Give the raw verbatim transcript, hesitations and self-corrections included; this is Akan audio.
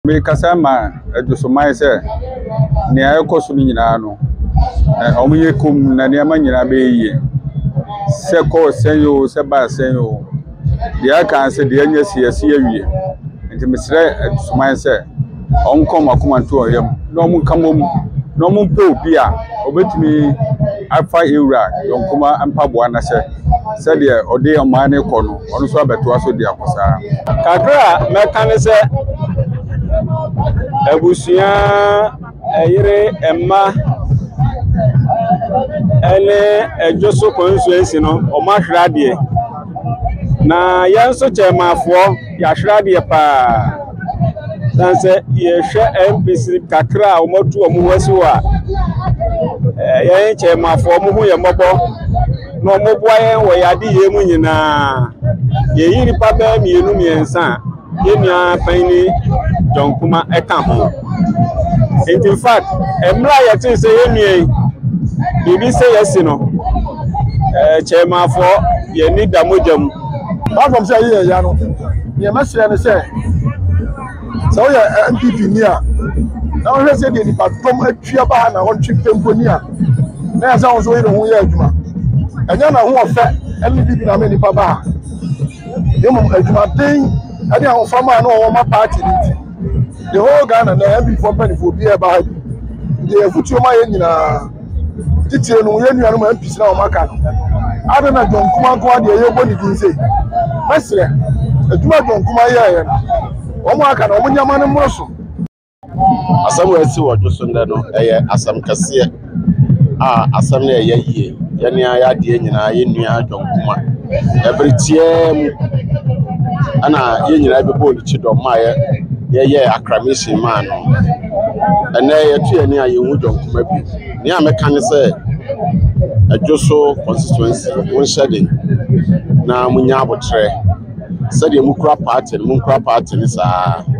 Me kasama eduso mai se ne ayekoso ni nyina no eh omunye kum na ne ma nyina be yi se ko senyo se ba senyo dia kan se dia nya sie se awie nti mesre eduso mai se onkom Ampontuah yam no mun kamom no mun pe obi a obetimi afa ewura yon Kuma ampaboa na se se de ode amane ko no ono so abeto aso de akosa kakra meka se Ebusia Eyire Emma Ele Ejoso constituency no omahradie na yanso chemafo ya hradie pa sanse ye hwe M P C kakra omotu omuwasi wa eh ye chemafo omuhu ye mobo no moboa ye wo yade ye mu nyina ye yiri pa ba mienu miensa ye nua pani John Kuma eka ho. In fact, emra yete se yemie bibi se yesi no eh chema fo ye ni damojam ba from say ye ya no ye masire ne say so ye M P P ni a na o se de ni patom atwa ba na ho twi tempo ni a na ya sa so ye ho ye adwuma enya na ho ofe M P P na me ni pa ba ye mo adwuma den ade a ho fama na o ma party ni the whole Ghana na M P for penny for be about the future my nyina titire no ye nua no M P na o maka no ada na John Kuma ko ade ye boni din sei masire aduma John Kuma ye ye o mo aka na o nyama no mroso asam wasi wo joso nda no eye asam kase a asam na ye yie ye ne ya de nyina ye nua John Kuma every mu ana ye nyina be boni chi do ma ye ye ye acclamation man no ene ye tu ani aye hu John Kuma bi ni ameka ne se Ejoso constituency won shade na munya abotre se de mukura party mukura party ni sa